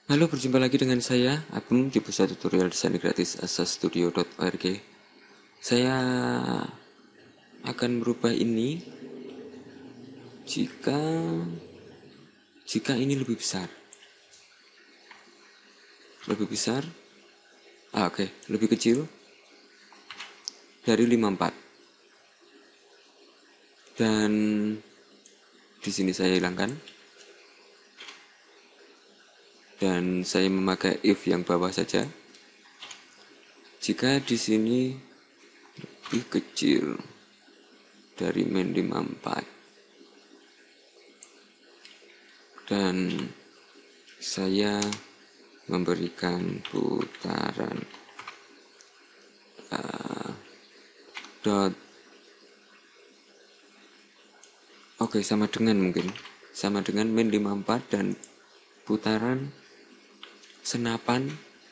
Halo, berjumpa lagi dengan saya, Agum, di pusat tutorial desain gratis asastudio.org. Saya akan merubah ini jika ini lebih besar. Lebih besar. Oke, lebih kecil dari 54. Dan di sini saya hilangkan. Dan saya memakai if yang bawah saja. Jika di sini lebih kecil dari min 54 dan saya memberikan putaran dot. Oke, sama dengan min 54 dan putaran senapan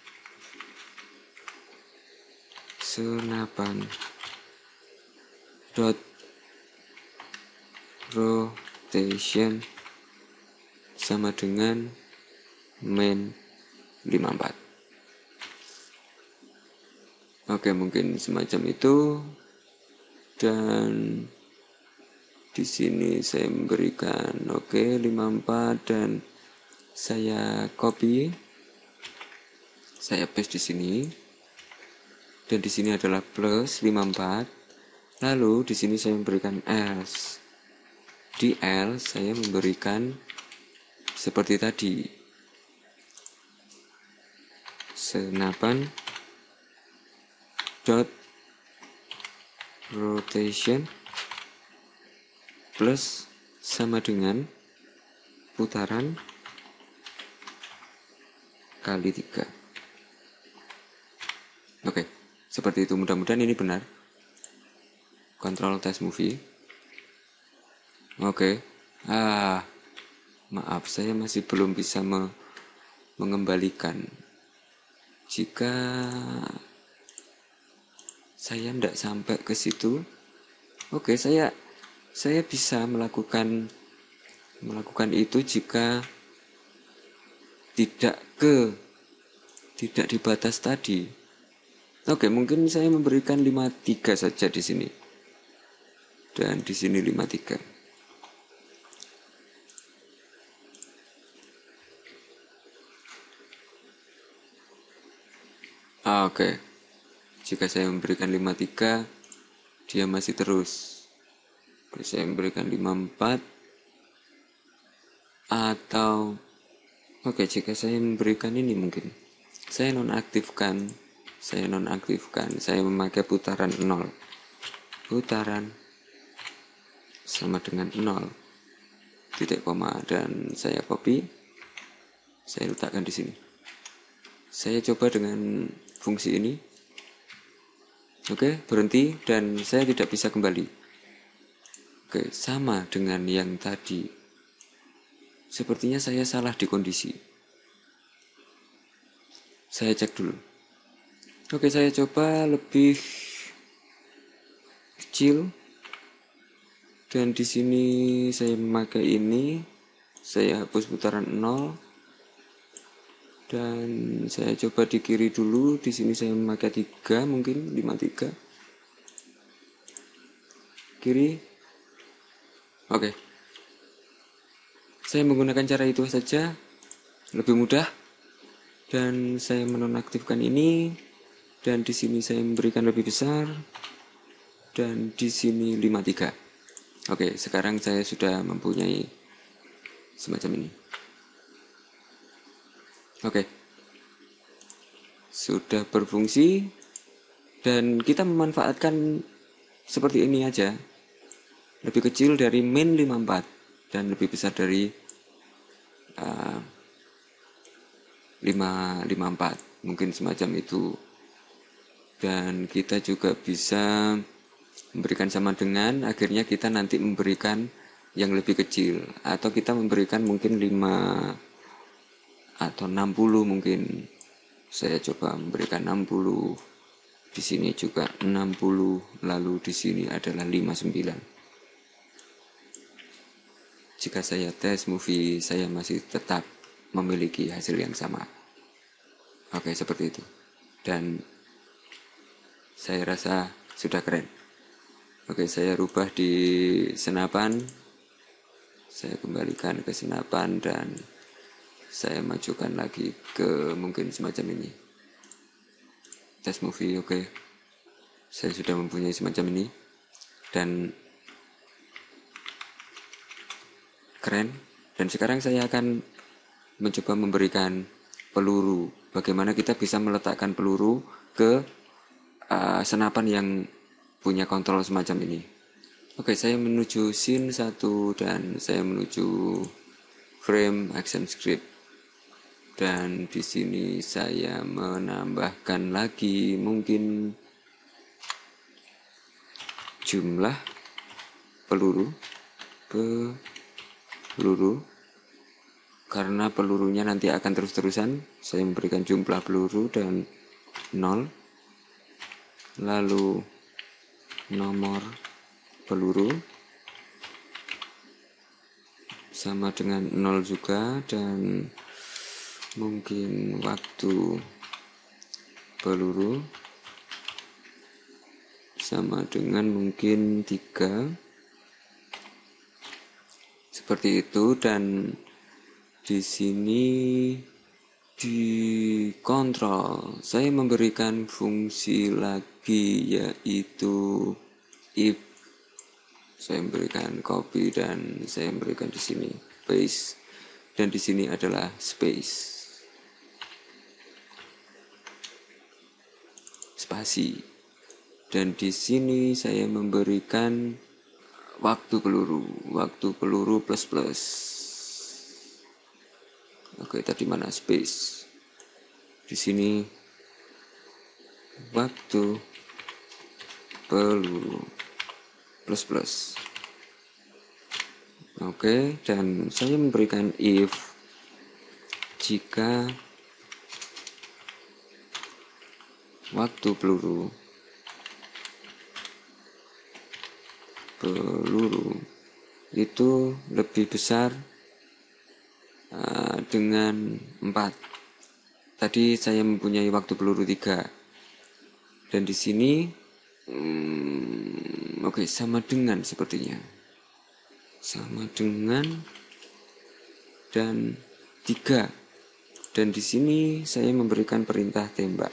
dot rotation sama dengan min 54. Oke, mungkin semacam itu. Dan di sini saya memberikan 54 dan saya copy, saya paste di sini. Dan di sini adalah plus 54. Lalu di sini saya memberikan else. Di else saya memberikan seperti tadi, senapan dot rotation plus sama dengan putaran kali 3. Oke, seperti itu. Mudah-mudahan ini benar. Control test movie. Oke. Maaf, saya masih belum bisa mengembalikan. Jika saya tidak sampai ke situ, oke, saya bisa melakukan itu jika tidak di batas tadi. Oke, mungkin saya memberikan 53 saja di sini. Dan di sini 53. Oke. Jika saya memberikan 53, dia masih terus. Oke, saya memberikan 54 atau jika saya memberikan ini mungkin saya nonaktifkan, saya memakai putaran 0. Putaran sama dengan 0. Titik koma dan saya copy. Saya letakkan di sini. Saya coba dengan fungsi ini. Oke, berhenti dan saya tidak bisa kembali. Oke, sama dengan yang tadi. Sepertinya saya salah di kondisi. Saya cek dulu. Oke, saya coba lebih kecil. Dan di sini saya memakai ini. Saya hapus putaran 0. Dan saya coba di kiri dulu. Di sini saya memakai 3, mungkin 53. Kiri. Oke. Saya menggunakan cara itu saja. Lebih mudah. Dan saya menonaktifkan ini. Dan di sini saya memberikan lebih besar. Dan di sini 53. Oke, sekarang saya sudah mempunyai semacam ini. Oke, sudah berfungsi dan kita memanfaatkan seperti ini aja. Lebih kecil dari min 54 dan lebih besar dari 54, mungkin semacam itu. Dan kita juga bisa memberikan sama dengan, akhirnya kita nanti memberikan yang lebih kecil, atau kita memberikan mungkin 5 atau 60 mungkin. Saya coba memberikan 60. Di sini juga 60, lalu di sini adalah 59. Jika saya tes movie, saya masih tetap memiliki hasil yang sama. Oke, seperti itu. Dan saya rasa sudah keren. Oke, saya rubah di senapan. Saya kembalikan ke senapan dan saya majukan lagi ke mungkin semacam ini. Test movie, oke. Saya sudah mempunyai semacam ini. Dan keren. Dan sekarang saya akan mencoba memberikan peluru. Bagaimana kita bisa meletakkan peluru ke senapan yang punya kontrol semacam ini. Oke, saya menuju scene 1 dan saya menuju frame action script. Dan di sini saya menambahkan lagi mungkin jumlah peluru karena pelurunya nanti akan terus-terusan. Saya memberikan jumlah peluru dan 0, lalu nomor peluru sama dengan 0 juga, dan mungkin waktu peluru sama dengan mungkin 3, seperti itu. Dan di sini di kontrol saya memberikan fungsi lagi, yaitu if. Saya memberikan copy dan saya memberikan di sini paste, dan di sini adalah space, spasi. Dan di sini saya memberikan waktu peluru plus. Oke, tadi mana space? Di sini waktu peluru plus. Oke, dan saya memberikan if jika waktu peluru itu lebih besar dengan 4. Tadi saya mempunyai waktu peluru 3, dan di sini oke, sama dengan sepertinya, sama dengan dan 3. Dan di sini saya memberikan perintah tembak.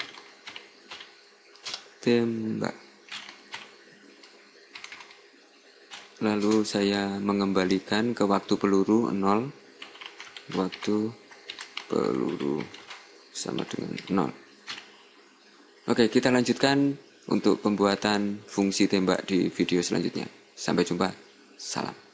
Lalu saya mengembalikan ke waktu peluru 0, waktu peluru sama dengan 0. Oke, kita lanjutkan untuk pembuatan fungsi tembak di video selanjutnya. Sampai jumpa, salam.